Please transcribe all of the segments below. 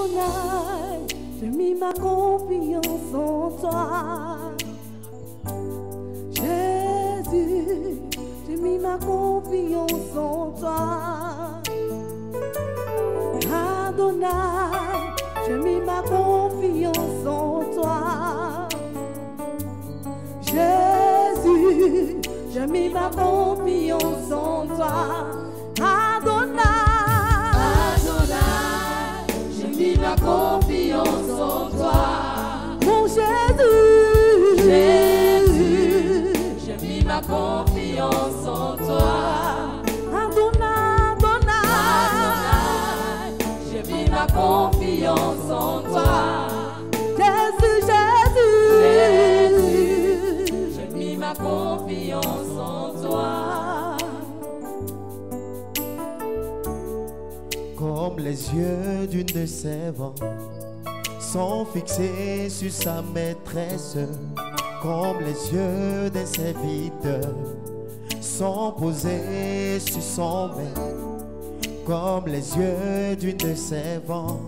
Adonai, j'ai mis ma confiance en toi. Jésus, j'ai mis ma confiance en toi. Adonai, j'ai mis ma confiance en toi. Jésus, j'ai mis ma confiance en toi. Adonai, Adonai, j'ai mis ma confiance en toi. Mon Jésus, Jésus, j'ai mis ma confiance en toi. Adonai, Adonai, j'ai mis ma confiance en toi. Jésus, Jésus, j'ai mis ma confiance en toi. Comme les yeux d'une servante sont fixés sur sa maîtresse, comme les yeux d'un serviteur sont posés sur son maître, comme les yeux d'une servante.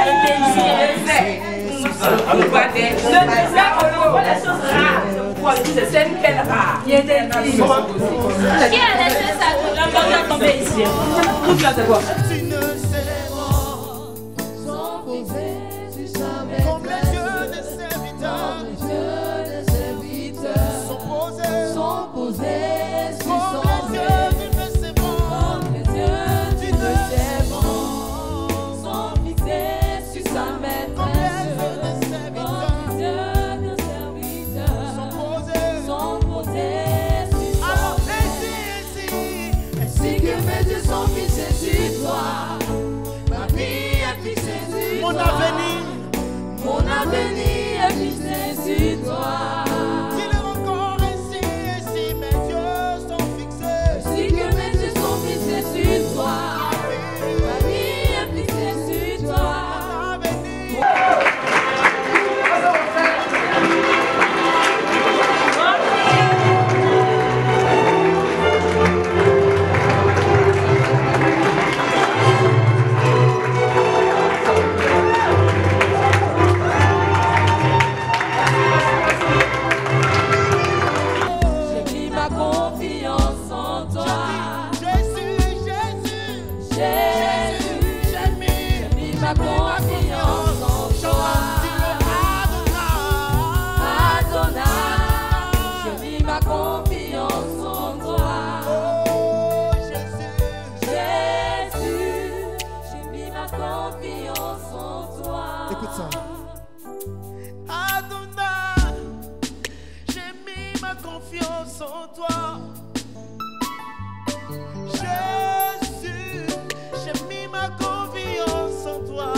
Mon avenir est fixé sur toi. Dis-le encore ainsi, mes yeux sont fixés. Ainsi que mes yeux sont fixés sur toi. Ma vie est fixée sur toi. Écoute ça. Adonai, j'ai mis ma confiance en toi. Jésus, j'ai mis ma confiance en toi.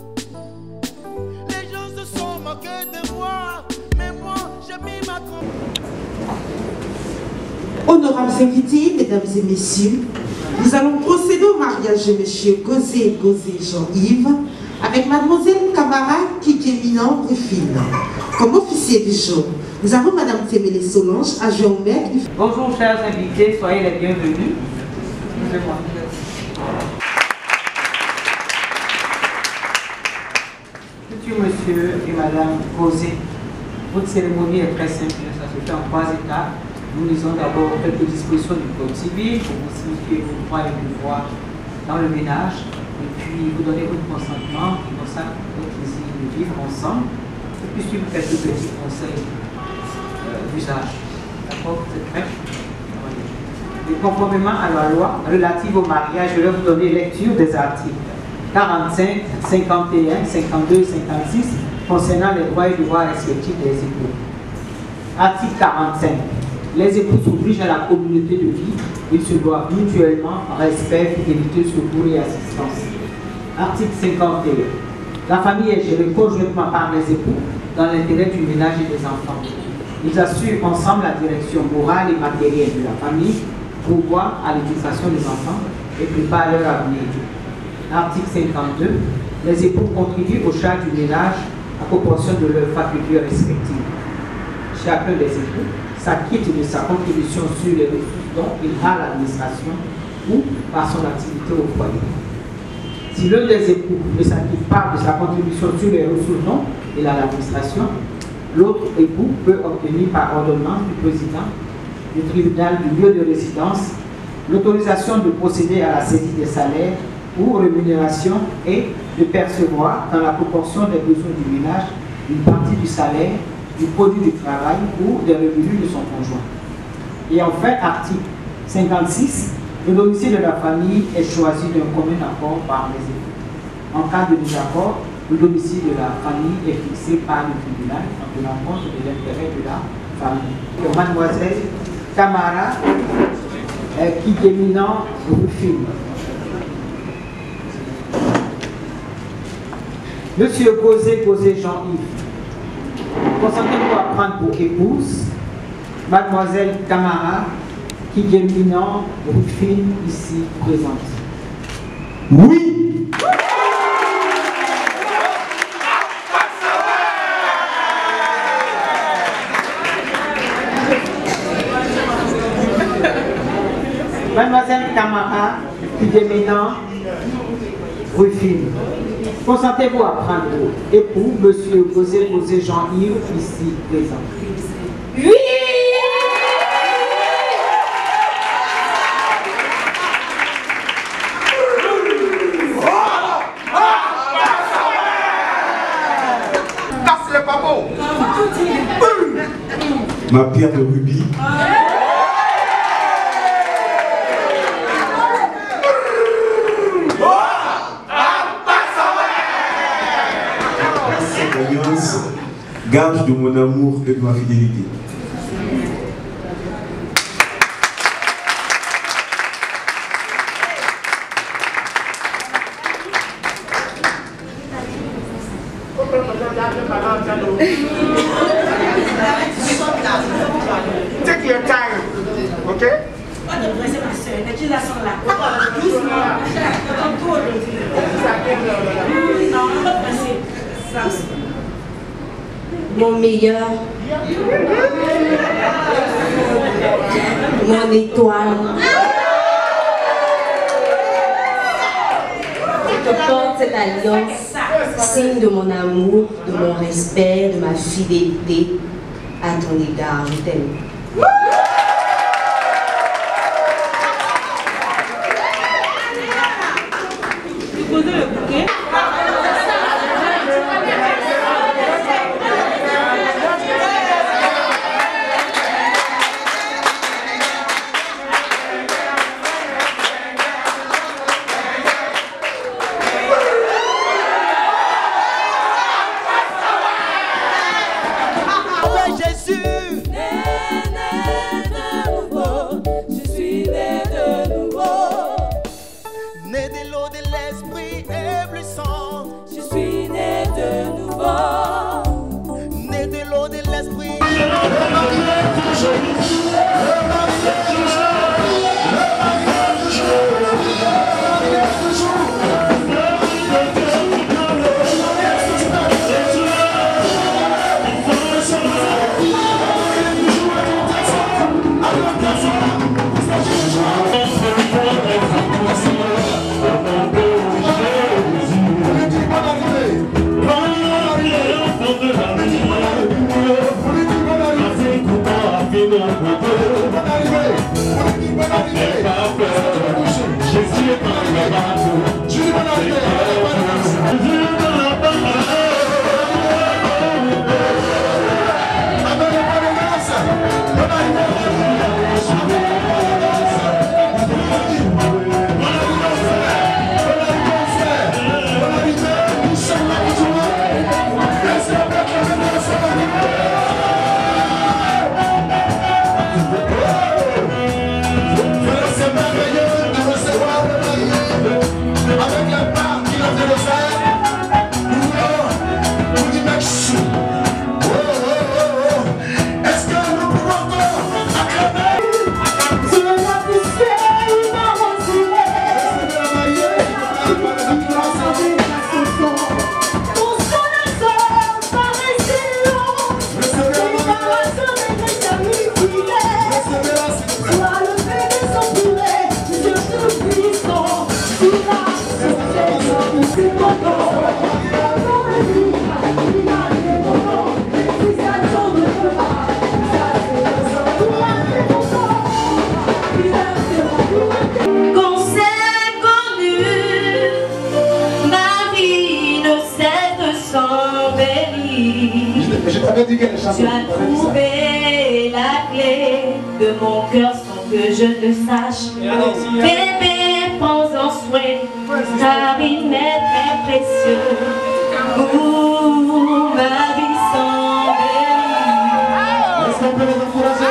Les gens se sont moqués de moi, mais moi, j'ai mis ma confiance. Honorables invités, mesdames et messieurs, nous allons procéder au mariage de M. Gozé Jean-Yves avec mademoiselle Camara Kikeminan Brufine. Comme officier du jour, nous avons madame Témélé Solange, adjoint au maire. Bonjour chers invités, soyez les bienvenus. Futur monsieur et madame Gozé, votre cérémonie est très simple, ça se fait en 3 étapes. Nous lisons d'abord quelques dispositions du code civil pour vous signifier vos droits et devoirs dans le ménage. Et puis vous donnez votre consentement qui consacre votre désir de vivre ensemble. Et puis suivre quelques petits conseils d'usage. D'accord? C'est prêt? Et conformément à la loi relative au mariage, je vais vous donner lecture des articles 45, 51, 52 et 56 concernant les droits et devoirs respectifs des époux. Article 45. Les époux s'obligent à la communauté de vie. Ils se doivent mutuellement respect, fidélité, secours et assistance. Article 51. La famille est gérée conjointement par les époux dans l'intérêt du ménage et des enfants. Ils assurent ensemble la direction morale et matérielle de la famille, pourvoient à l'éducation des enfants et préparent leur avenir. Article 52. Les époux contribuent aux charges du ménage à proportion de leurs facultés respectives. Chacun des époux s'acquitte de sa contribution sur les ressources dont il a l'administration ou par son activité au foyer. Si l'un des époux ne s'acquitte pas de sa contribution sur les ressources non et l'administration, l'autre époux peut obtenir par ordonnance du président du tribunal du lieu de résidence l'autorisation de procéder à la saisie des salaires ou rémunération et de percevoir dans la proportion des besoins du ménage une partie du salaire, du produit du travail ou des revenus de son conjoint. Et enfin, article 56, le domicile de la famille est choisi d'un commun accord par les époux. En cas de désaccord, le domicile de la famille est fixé par le tribunal en tenant compte de l'intérêt de la famille. Mademoiselle Camara Kideminan Rufine. Monsieur Gozé Jean-Yves, consentez-vous à prendre pour épouse Mademoiselle Camara Kideminan Rufine, ici présente? Oui. Mademoiselle Camara Kideminan Rufine, consentez-vous à prendre pour époux Monsieur Gozé Jean-Yves, ici présent? Oui! Casse le pavot. Ma pierre de rubis. Cette alliance, gage de mon amour et de ma fidélité. Take your time, okay? Mon meilleur, mon étoile. Je te porte cette alliance, signe de mon amour, de mon respect, de ma fidélité à ton égard. Je t'aime. Thank you. T'avais dit qu'elle chantait. Tu as trouvé la clé de mon cœur sans que je ne sache. Bébé, prends-en soin, car il m'est très précieux. Pour ma vie sans béni. Est-ce qu'on peut les encourager?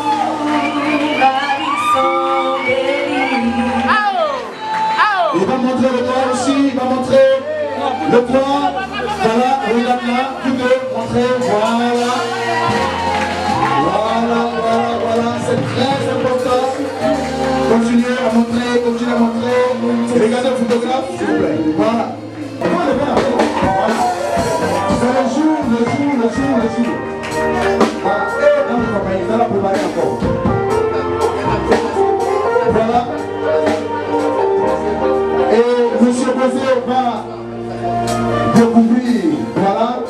Il va montrer le toit aussi, il va montrer le toit. Voilà, regarde là, tous deux, montrez, voilà. Voilà, c'est très important. Continuez à montrer. Et regardez le photographe, s'il vous plaît. Voilà. C'est le jour. Voilà, et dans le compagnie, dans la préparer encore. Voilà. Et M. Bosé va découvrir, voilà,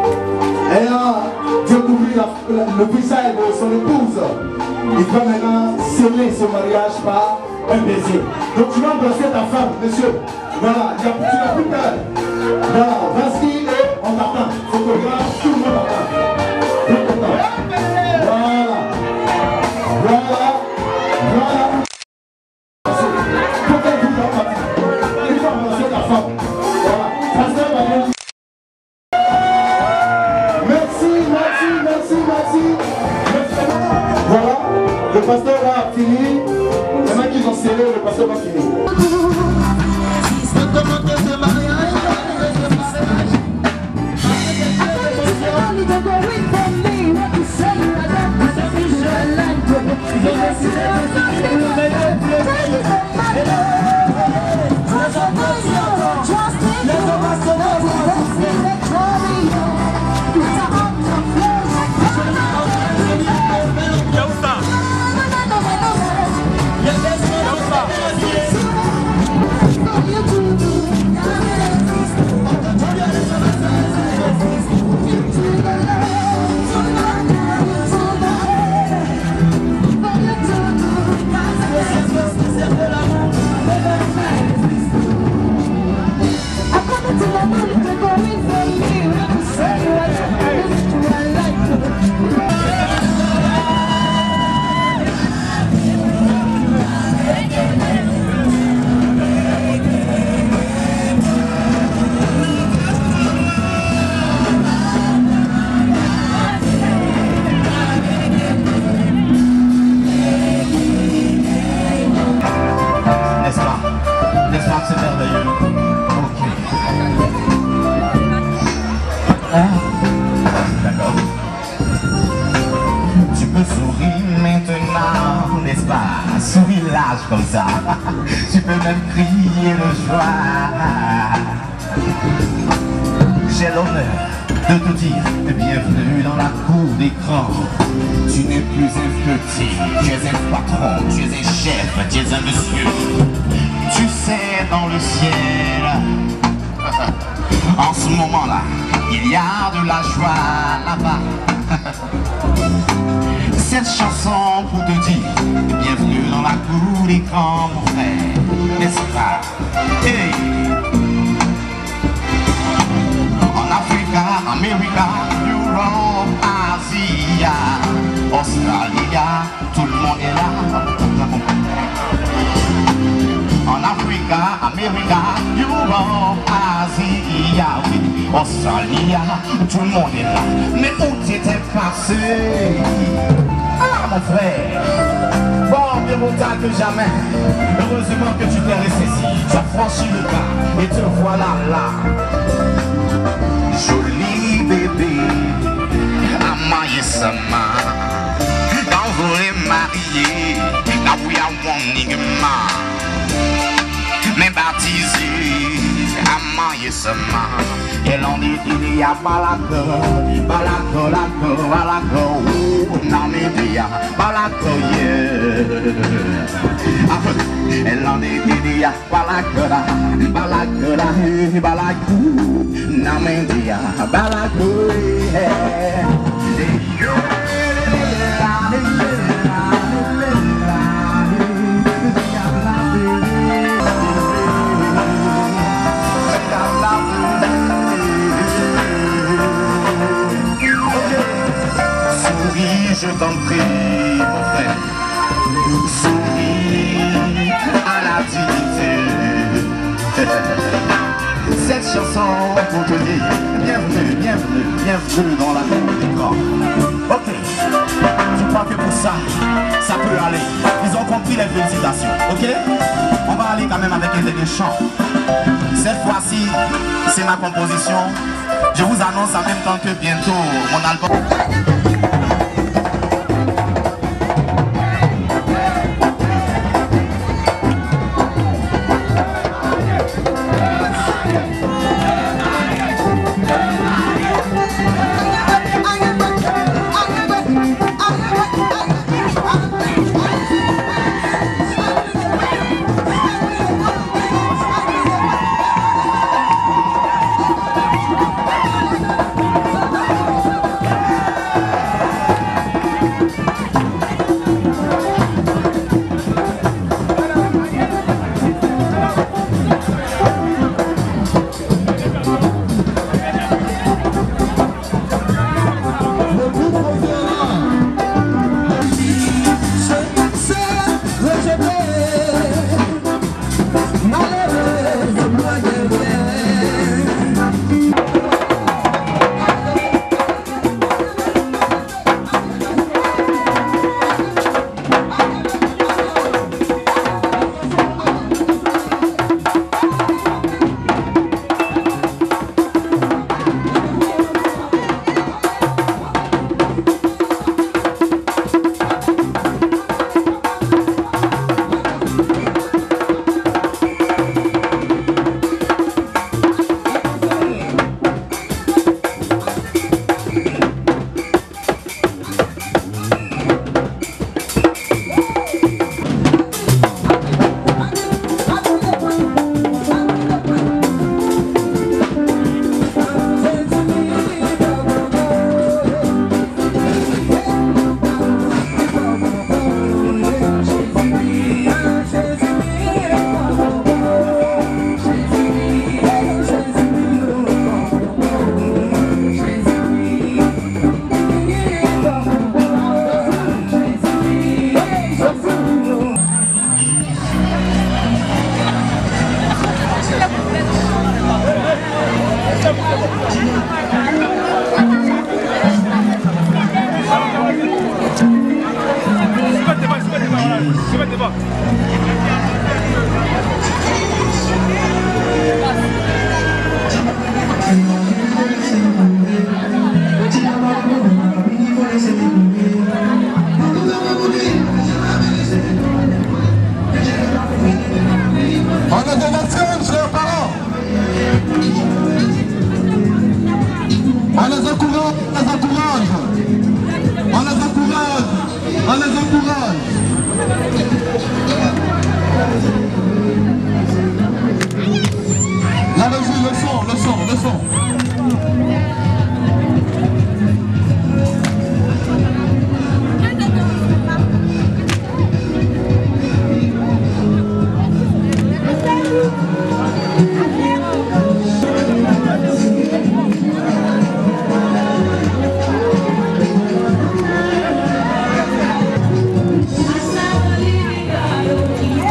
ayant découvert le visage de son épouse, il va maintenant sceller ce mariage par un baiser. Donc tu vas embrasser ta femme, monsieur. Voilà, tu n'as plus peur. Voilà, vas-y et on t'attend. Photographe, tout le monde attend. Voilà. Voilà, le pasteur a fini. Il y en a qui ont scellé, le pasteur va finir. C'est merveilleux. Ok. D'accord. Tu peux sourire maintenant, n'est-ce pas? Souris large comme ça. Tu peux même crier de joie. J'ai l'honneur de te dire bienvenue dans la cour d'écran. Tu n'es plus un petit, tu es un patron, tu es un chef, tu es un monsieur. Tu sais, dans le ciel, en ce moment-là, il y a de la joie là-bas. Cette chanson pour te dire bienvenue dans la cour d'écran, mon frère, n'est-ce pas? Hey. En Afrique, Amérique, Europe, Asie, Australie, tout le monde est là. En Afrique, Amérique, Europe, Asie, oui, Australie, tout le monde est là. Mais où t'étais passé? Ah, mon frère, bon, mieux vaut tard que jamais. Heureusement que tu t'es resté ici. Tu as franchi le pas et te voilà là. Joli bébé, amaye sama. Quand vous les mariez, là où il y a mon nigma. Mais baptisé, amaye sama. Et l'on dit il y a balako, balako, balako, balako. Non mais il y a balako, yeah. Et l'on dit il y a balako, balako, balako. Non mais il y a balako, yeah. chanson pour te dire bienvenue, bienvenue, bienvenue dans la cour des grands. Ok, je crois que pour ça, ça peut aller. Ils ont compris les félicitations, ok? On va aller quand même avec un dernier chant. Cette fois-ci, c'est ma composition. Je vous annonce en même temps que bientôt mon album.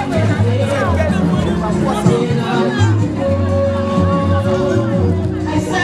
I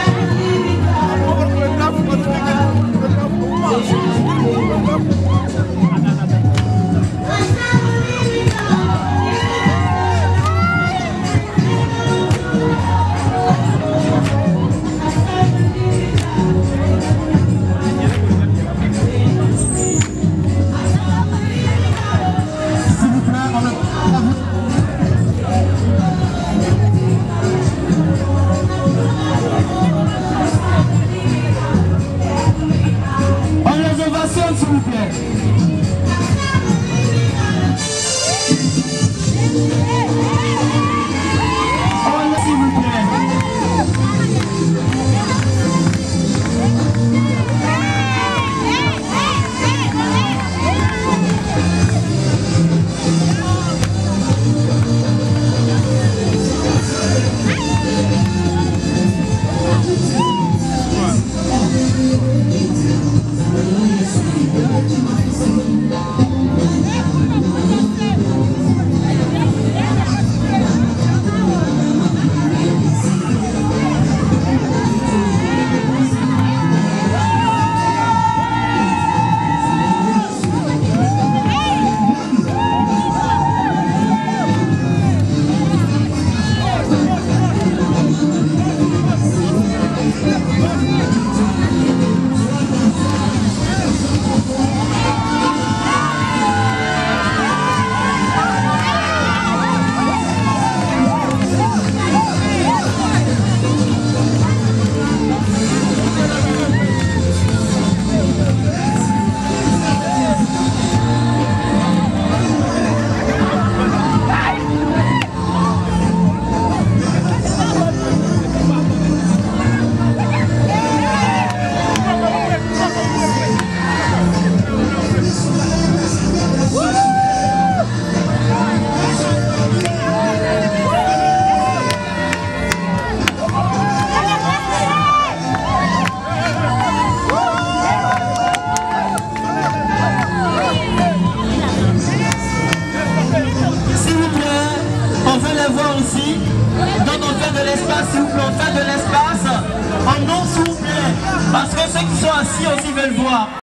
sont assis, on s'y veut le voir.